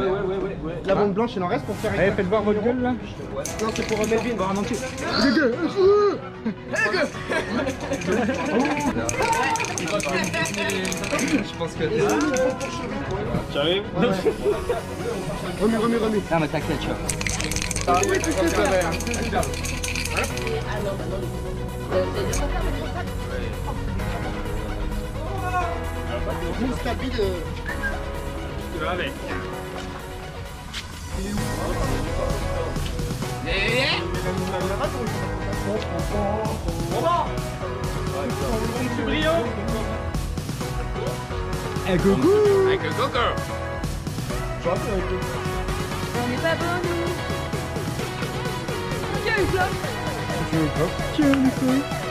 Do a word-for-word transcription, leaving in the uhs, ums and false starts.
ouais, ouais, ouais, ouais, ouais. La bande blanche, il en reste pour faire. Allez, faites voir votre gueule là. Non, c'est pour Melvin. Voir un entier. Je pense que. Tu arrives? Remue, remue, remue. Ah, mais t'inquiète, tu vois. Ah oui, tu sais ça. Une stabile. Tu vas avec. C'est brillant. Un coucou. Avec le coco. On n'est pas bon, nous. Tiens, une clope. Tiens, Nico.